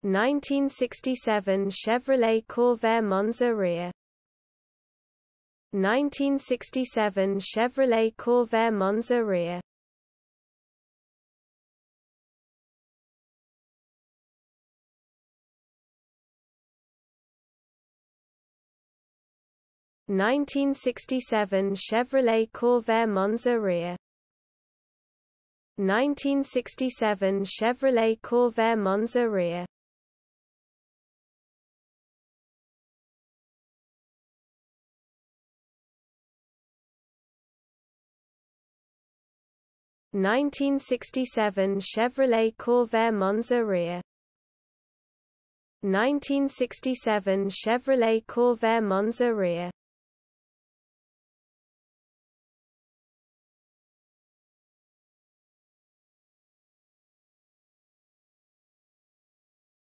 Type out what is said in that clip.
1967 Chevrolet Corvair Monza rear. 1967 Chevrolet Corvair Monza rear. 1967 Chevrolet Corvair Monza rear. 1967 Chevrolet Corvair Monza rear. 1967 Chevrolet Corvair Monza rear. 1967 Chevrolet Corvair Monza rear.